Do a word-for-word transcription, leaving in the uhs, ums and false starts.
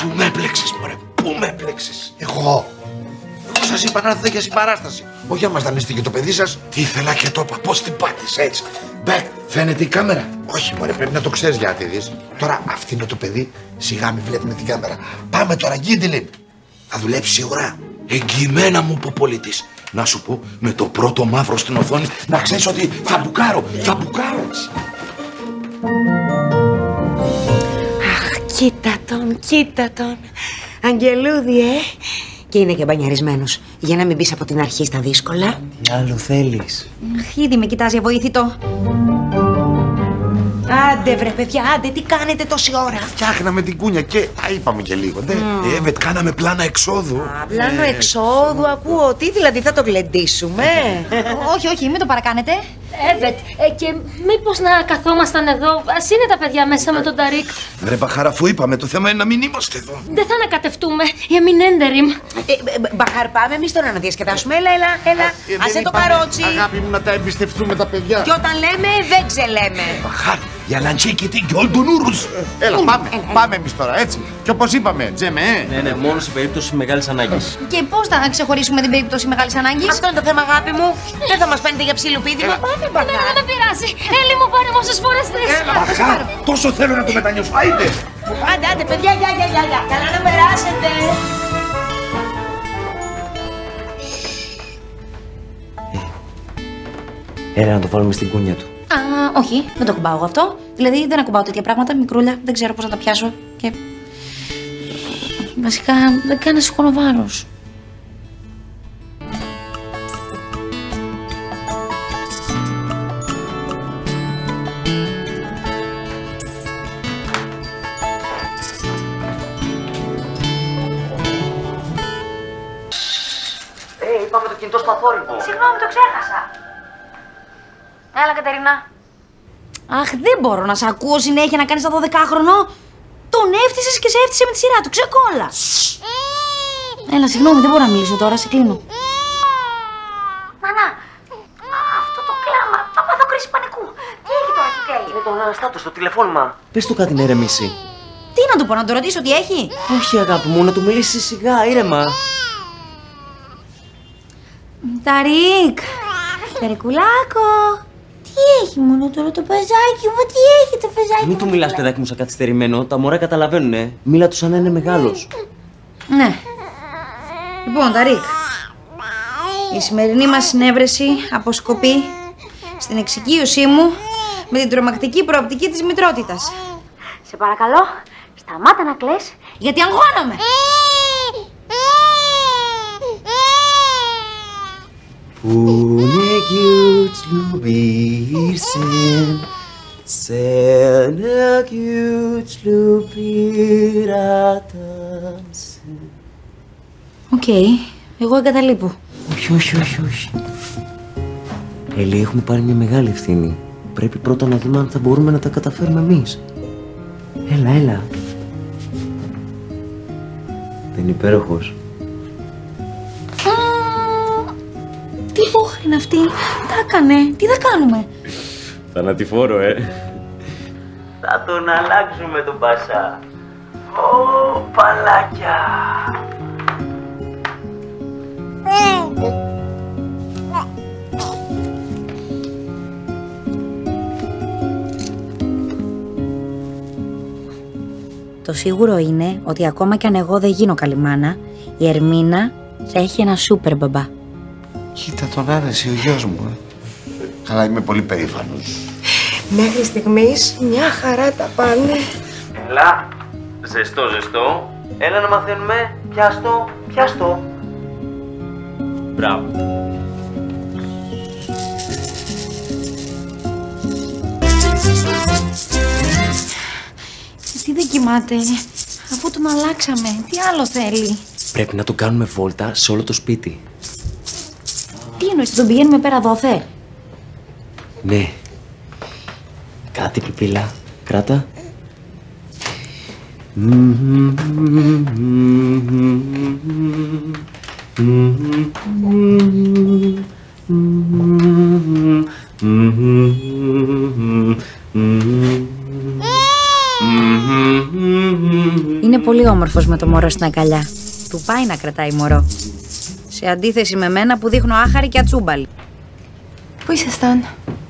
Πού με έπλεξες, μωρέ, πού με έπλεξες. Εγώ. Εγώ σας είπα να έρθετε για συμπαράσταση. Όχι άμα δανείστηκε το παιδί σας. Ήθελα και το είπα. Πώς την πάτησε έτσι. Μπε, φαίνεται η κάμερα. Όχι, μωρέ, πρέπει να το ξέρεις για να τη δεις. Τώρα αυτό είναι το παιδί. Σιγά μη βλέπει με την κάμερα. Πάμε τώρα, Γκίντιλιν. Θα δουλέψει σίγουρα. Εγγυημένα μου είπε ο πολίτης. Να σου πω, με το πρώτο μαύρο στην οθόνη, να ξέρεις ότι θα μπουκάρω. Θα μπουκάρω έτσι. Αχ, κοίτα τον, κοίτα τον. Αγγελούδι, ε. Και είναι και μπανιαρισμένος. Για να μην μπεις από την αρχή στα δύσκολα. Τι άλλο θέλεις. Αχ, ήδη με κοιτάζει αβοήθητο. Άντε βρε παιδιά, άντε, τι κάνετε τόση ώρα. Φτιάχναμε την κούνια και τα είπαμε και λίγο, ναι. Mm. Εύετ, κάναμε πλάνα εξόδου. Α, πλάνο ε. εξόδου, ακούω. Τι δηλαδή, θα το γλεντήσουμε. Όχι, όχι, μην το παρακάνετε. Εύετ, ε, και μήπως να καθόμασταν εδώ. Ας είναι τα παιδιά μέσα με τον Ταρίκ. Βρε Μπαχάρα, αφού είπαμε, το θέμα είναι να μην είμαστε εδώ. Δεν θα ανακατευτούμε για μην έντεριμ. Ε, Μπαχάρ, πάμε εμείς τώρα να διασκεδάσουμε. Έλα, έλα, έλα. Ε, Άσε το είπαμε, καρότσι. Αγάπη μου, να τα εμπιστευτούμε τα παιδιά. Και όταν λέμε, δεν ξελέμε. Μπαχάρ, για λαντσίκι τι και όλ τον ούρους. Έλα, πάμε, πάμε εμείς τώρα, έτσι. Και όπως είπαμε, Τζέμε. Ναι, ναι, μόνο σε περίπτωση μεγάλης ανάγκης. Και πώς θα ξεχωρίσουμε την περίπτωση μεγάλης ανάγκης. Αυτό είναι το θέμα, αγάπη μου. Δεν θα μας παίρνετε για ψιλοπίδημα. Πάμε, Ναι, δεν με πειράζει. Έλλη μου πάρε μου όσες φορές θες. Μπαχάρ, τόσο θέλω να το μετανιώσω. Άιντε. Άντε, άντε, παιδιά, γεια, γεια, γεια, γεια. Καλά να περάσετε. Έλα να το βάλουμε στην κούνια του. Α, όχι, δεν το κουμπάω εγώ αυτό. Δηλαδή δεν ακουμπάω τέτοια πράγματα, μικρούλια, δεν ξέρω πώς να τα πιάσω. Και. Βασικά δεν κάνει σηκώνω βάρος. Ε, είπαμε το κινητό στο αθόρυβο. Συγγνώμη, το ξέχασα. Έλα, Κατερίνα. Αχ, δεν μπορώ να σε ακούω συνέχεια να κάνεις το δωδεκάχρονο. Τον έφτυσες και σε έφτισε με τη σειρά του. Ξεκόλα. Έλα, συγγνώμη, δεν μπορώ να μιλήσω τώρα, σε κλείνω. Μανά, αυτό το κλάμα, θα πάθω κρίση πανικού. Τι έχει τώρα, τι κλαίει. Είναι το αναστάτω στο τηλεφώνημα. Πες του κάτι να ηρεμήσει. Τι να του πω, να του ρωτήσω τι έχει. Όχι, αγάπη μου, να του μιλήσεις σιγά, ήρεμα. Ταρίκ, Περικουλάκο. Τι έχει μόνο τώρα το πεζάκι μου, τι έχει το πεζάκι. Μην του μιλάς, παιδάκι μου, σαν καθυστερημένο. Τα μωρά καταλαβαίνουνε. Μίλα του σαν να είναι μεγάλος. Ναι. Λοιπόν, Ταρίκ, η σημερινή μας συνέβρεση αποσκοπεί στην εξοικείωσή μου με την τρομακτική προοπτική της μητρότητας. Σε παρακαλώ, σταμάτα να κλαις, γιατί αγχώνομαι. Πού είναι γιουτσλουμπίρσεν, σε ένα γιουτσλουμπίραταμσεν. Οκ, εγώ εγκαταλείπω. Όχι, όχι, όχι, όχι. Έλλη, έχουμε πάρει μια μεγάλη ευθύνη. Πρέπει πρώτα να δούμε αν θα μπορούμε να τα καταφέρουμε εμείς. Έλα, έλα. Δεν είναι υπέροχος. Τι μπόχα είναι αυτή, τι έκανε, τι θα κάνουμε. Θανατηφόρο, ε. Θα τον αλλάξουμε τον Πασά. Ω, παλάκια. Το σίγουρο είναι ότι ακόμα κι αν εγώ δεν γίνω καλή μάνα, η Ερμίνα θα έχει ένα σούπερ μπαμπά. Κοίτα τον άρεσε ο γιος μου, ε. Καλά, είμαι πολύ περήφανος. Μέχρι στιγμής μια χαρά τα πάνε. Έλα, ζεστό, ζεστό. Έλα να μαθαίνουμε. Πιάστο, πιάστο. Μπράβο. Τι δεν κοιμάται, αφού τον αλλάξαμε, τι άλλο θέλει. Πρέπει να τον κάνουμε βόλτα σε όλο το σπίτι. Τι εννοείς, τον πηγαίνουμε πέρα δόθε. Ναι. Κάτι, πιπίλα. Κράτα. Είναι πολύ όμορφος με το μωρό στην αγκαλιά. Του πάει να κρατάει μωρό. Σε αντίθεση με μένα που δείχνω άχαρη και ατσούμπαλη. Πού ήσασταν?